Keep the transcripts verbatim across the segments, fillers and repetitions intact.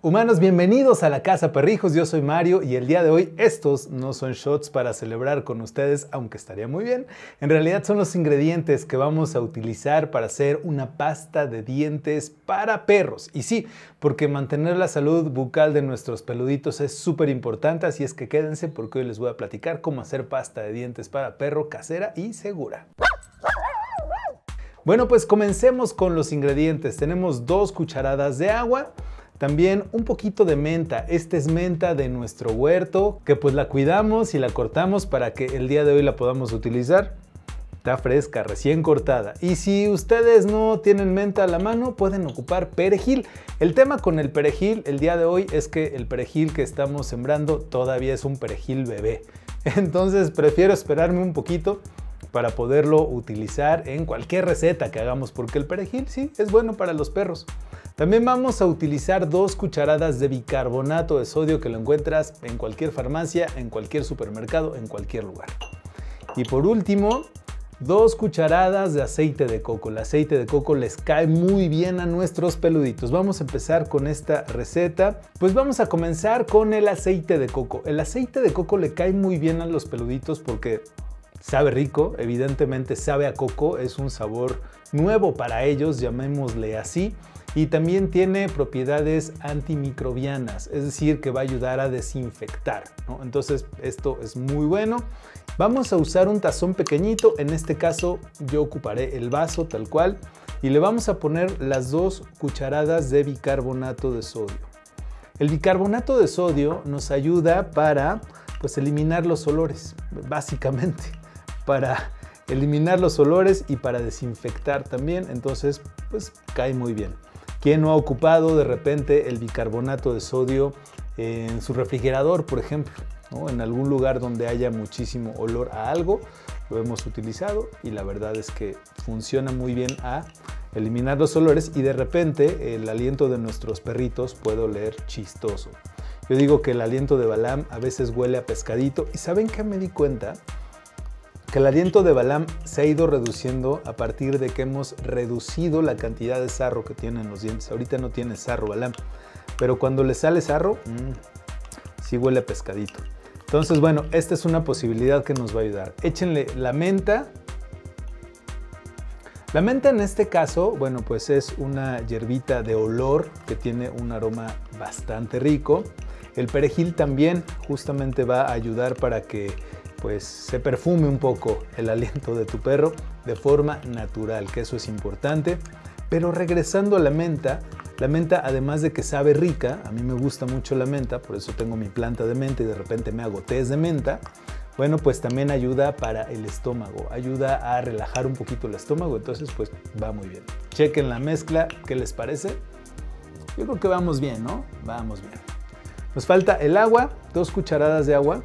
Humanos, bienvenidos a la Casa Perrijos, yo soy Mario y el día de hoy estos no son shots para celebrar con ustedes, aunque estaría muy bien. En realidad son los ingredientes que vamos a utilizar para hacer una pasta de dientes para perros. Y sí, porque mantener la salud bucal de nuestros peluditos es súper importante, así es que quédense porque hoy les voy a platicar cómo hacer pasta de dientes para perro casera y segura. Bueno, pues comencemos con los ingredientes. Tenemos dos cucharadas de agua. También un poquito de menta. Esta es menta de nuestro huerto, que pues la cuidamos y la cortamos para que el día de hoy la podamos utilizar. Está fresca, recién cortada. Y si ustedes no tienen menta a la mano, pueden ocupar perejil. El tema con el perejil el día de hoy es que el perejil que estamos sembrando todavía es un perejil bebé. Entonces prefiero esperarme un poquito para poderlo utilizar en cualquier receta que hagamos, porque el perejil sí es bueno para los perros. También vamos a utilizar dos cucharadas de bicarbonato de sodio que lo encuentras en cualquier farmacia, en cualquier supermercado, en cualquier lugar. Y por último, dos cucharadas de aceite de coco. El aceite de coco les cae muy bien a nuestros peluditos. Vamos a empezar con esta receta. Pues vamos a comenzar con el aceite de coco. El aceite de coco le cae muy bien a los peluditos porque sabe rico, evidentemente sabe a coco, es un sabor nuevo para ellos, llamémosle así. Y también tiene propiedades antimicrobianas, es decir, que va a ayudar a desinfectar, ¿no? Entonces esto es muy bueno. Vamos a usar un tazón pequeñito, en este caso yo ocuparé el vaso tal cual y le vamos a poner las dos cucharadas de bicarbonato de sodio. El bicarbonato de sodio nos ayuda para pues, eliminar los olores, básicamente, para eliminar los olores y para desinfectar también, entonces pues cae muy bien. ¿Quién no ha ocupado de repente el bicarbonato de sodio en su refrigerador, por ejemplo, ¿no? En algún lugar donde haya muchísimo olor a algo, lo hemos utilizado y la verdad es que funciona muy bien a eliminar los olores y de repente el aliento de nuestros perritos puede oler chistoso. Yo digo que el aliento de Balam a veces huele a pescadito y ¿saben qué me di cuenta? Que el aliento de Balam se ha ido reduciendo a partir de que hemos reducido la cantidad de sarro que tienen los dientes. Ahorita no tiene sarro Balam, pero cuando le sale sarro, mmm, sí huele a pescadito. Entonces, bueno, esta es una posibilidad que nos va a ayudar. Échenle la menta. La menta en este caso, bueno, pues es una hierbita de olor que tiene un aroma bastante rico. El perejil también justamente va a ayudar para que pues se perfume un poco el aliento de tu perro de forma natural, que eso es importante. Pero regresando a la menta, la menta además de que sabe rica, a mí me gusta mucho la menta, por eso tengo mi planta de menta y de repente me hago tés de menta, bueno, pues también ayuda para el estómago, ayuda a relajar un poquito el estómago, entonces pues va muy bien. Chequen la mezcla, ¿qué les parece? Yo creo que vamos bien, ¿no? Vamos bien. Nos falta el agua, dos cucharadas de agua.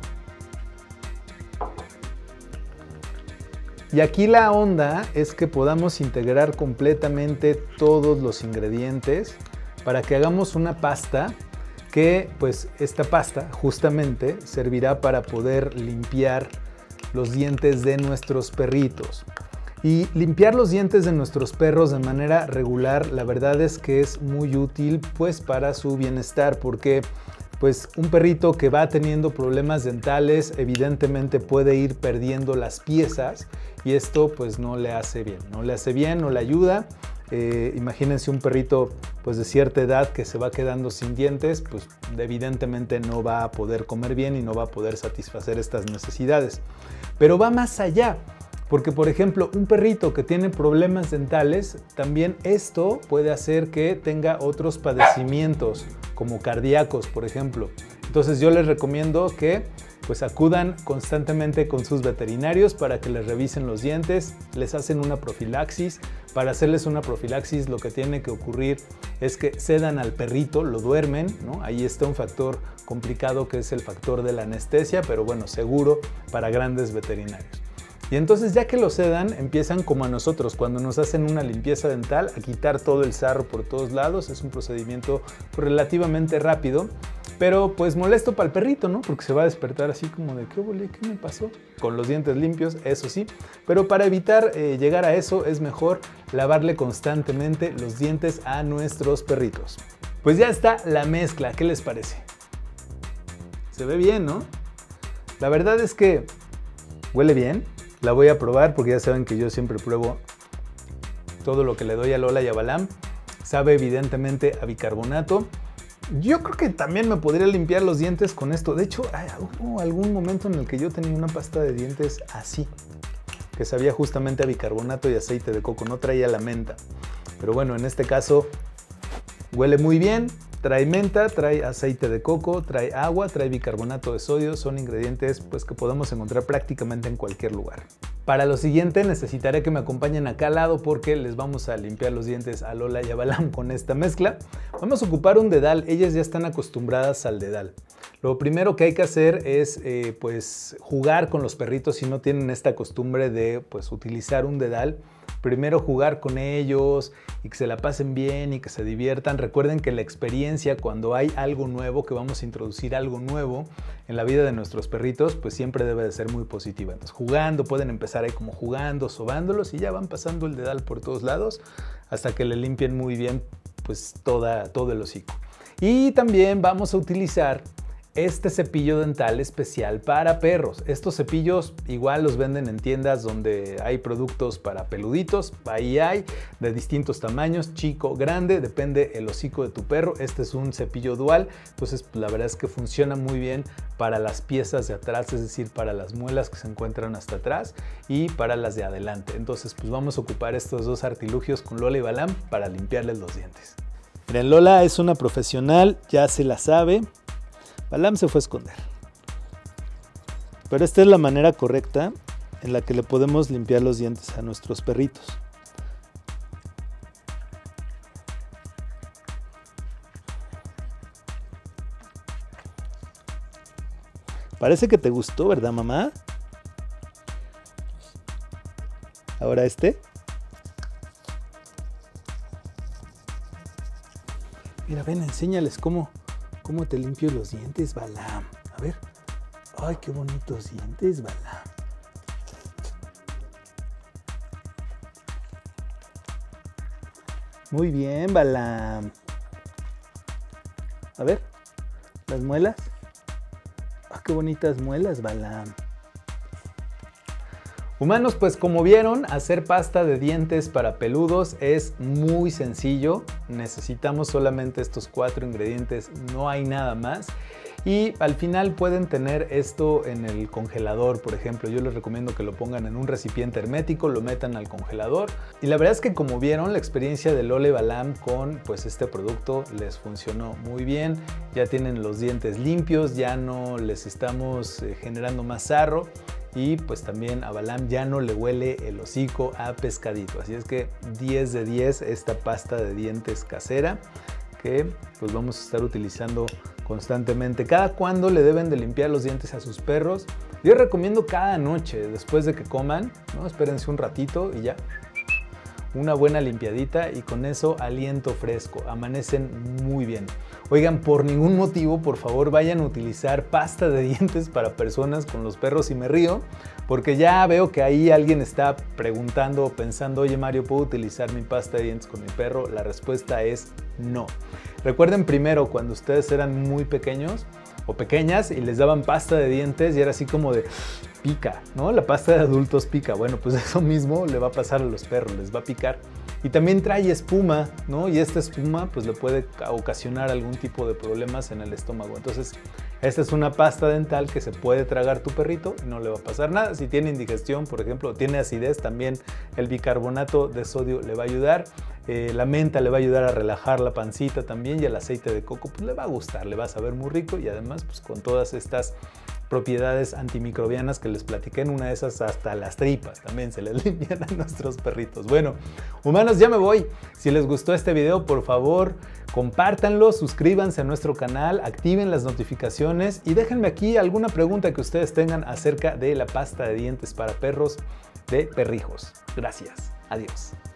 Y aquí la onda es que podamos integrar completamente todos los ingredientes para que hagamos una pasta que, pues, esta pasta justamente servirá para poder limpiar los dientes de nuestros perritos. Y limpiar los dientes de nuestros perros de manera regular, la verdad es que es muy útil, pues, para su bienestar, porque pues un perrito que va teniendo problemas dentales evidentemente puede ir perdiendo las piezas y esto pues no le hace bien, no le hace bien, no le ayuda. Eh, imagínense un perrito pues de cierta edad que se va quedando sin dientes, pues evidentemente no va a poder comer bien y no va a poder satisfacer estas necesidades. Pero va más allá. Porque, por ejemplo, un perrito que tiene problemas dentales, también esto puede hacer que tenga otros padecimientos, como cardíacos, por ejemplo. Entonces yo les recomiendo que pues, acudan constantemente con sus veterinarios para que les revisen los dientes, les hacen una profilaxis. Para hacerles una profilaxis lo que tiene que ocurrir es que sedan al perrito, lo duermen, ¿no? Ahí está un factor complicado que es el factor de la anestesia, pero bueno, seguro para grandes veterinarios. Y entonces ya que lo sedan, empiezan como a nosotros, cuando nos hacen una limpieza dental, a quitar todo el sarro por todos lados. Es un procedimiento relativamente rápido, pero pues molesto para el perrito, ¿no? Porque se va a despertar así como de, ¿qué volé? ¿Qué me pasó? Con los dientes limpios, eso sí. Pero para evitar eh, llegar a eso, es mejor lavarle constantemente los dientes a nuestros perritos. Pues ya está la mezcla, ¿qué les parece? Se ve bien, ¿no? La verdad es que huele bien. La voy a probar porque ya saben que yo siempre pruebo todo lo que le doy a Lola y a Balam. Sabe evidentemente a bicarbonato. Yo creo que también me podría limpiar los dientes con esto. De hecho, hubo algún momento en el que yo tenía una pasta de dientes así, que sabía justamente a bicarbonato y aceite de coco, no traía la menta. Pero bueno, en este caso huele muy bien. Trae menta, trae aceite de coco, trae agua, trae bicarbonato de sodio. Son ingredientes pues, que podemos encontrar prácticamente en cualquier lugar. Para lo siguiente necesitaré que me acompañen acá al lado porque les vamos a limpiar los dientes a Lola y a Balam con esta mezcla. Vamos a ocupar un dedal, ellas ya están acostumbradas al dedal. Lo primero que hay que hacer es eh, pues, jugar con los perritos si no tienen esta costumbre de pues, utilizar un dedal. Primero jugar con ellos y que se la pasen bien y que se diviertan. Recuerden que la experiencia, cuando hay algo nuevo, que vamos a introducir algo nuevo en la vida de nuestros perritos, pues siempre debe de ser muy positiva. Entonces jugando, pueden empezar ahí como jugando, sobándolos y ya van pasando el dedal por todos lados hasta que le limpien muy bien pues toda, todo el hocico. Y también vamos a utilizar este cepillo dental especial para perros. Estos cepillos igual los venden en tiendas donde hay productos para peluditos. Ahí hay de distintos tamaños, chico, grande, depende el hocico de tu perro. Este es un cepillo dual, entonces pues, la verdad es que funciona muy bien para las piezas de atrás, es decir, para las muelas que se encuentran hasta atrás y para las de adelante. Entonces pues vamos a ocupar estos dos artilugios con Lola y Balam para limpiarles los dientes. Miren, Lola es una profesional, ya se la sabe. Balam se fue a esconder. Pero esta es la manera correcta en la que le podemos limpiar los dientes a nuestros perritos. Parece que te gustó, ¿verdad, mamá? Ahora este. Mira, ven, enséñales cómo... ¿Cómo te limpio los dientes, Balam? A ver. ¡Ay, qué bonitos dientes, Balam! Muy bien, Balam. A ver. ¿Las muelas? ¡Ah, qué bonitas muelas, Balam! Humanos, pues como vieron, hacer pasta de dientes para peludos es muy sencillo. Necesitamos solamente estos cuatro ingredientes, no hay nada más. Y al final pueden tener esto en el congelador, por ejemplo. Yo les recomiendo que lo pongan en un recipiente hermético, lo metan al congelador. Y la verdad es que como vieron, la experiencia de Lola y Balam con pues, este producto les funcionó muy bien. Ya tienen los dientes limpios, ya no les estamos eh, generando más sarro. Y pues también a Balam ya no le huele el hocico a pescadito. Así es que diez de diez esta pasta de dientes casera que pues vamos a estar utilizando constantemente. ¿Cada cuándo le deben de limpiar los dientes a sus perros? Yo recomiendo cada noche después de que coman, ¿no? Espérense un ratito y ya. Una buena limpiadita y con eso aliento fresco. Amanecen muy bien. Oigan, por ningún motivo, por favor, vayan a utilizar pasta de dientes para personas con los perros y me río, porque ya veo que ahí alguien está preguntando o pensando, oye Mario, ¿puedo utilizar mi pasta de dientes con mi perro? La respuesta es no. Recuerden primero cuando ustedes eran muy pequeños o pequeñas y les daban pasta de dientes y era así como de pica, ¿no? La pasta de adultos pica. Bueno, pues eso mismo le va a pasar a los perros, les va a picar. Y también trae espuma, ¿no? Y esta espuma pues le puede ocasionar algún tipo de problemas en el estómago. Entonces, esta es una pasta dental que se puede tragar tu perrito y no le va a pasar nada. Si tiene indigestión, por ejemplo, o tiene acidez, también el bicarbonato de sodio le va a ayudar. Eh, la menta le va a ayudar a relajar la pancita también y el aceite de coco pues le va a gustar, le va a saber muy rico y además pues con todas estas propiedades antimicrobianas que les platiqué, en una de esas hasta las tripas también se les limpian a nuestros perritos. Bueno, humanos, ya me voy. Si les gustó este video, por favor, compártanlo, suscríbanse a nuestro canal, activen las notificaciones y déjenme aquí alguna pregunta que ustedes tengan acerca de la pasta de dientes para perros de Perrijos. Gracias. Adiós.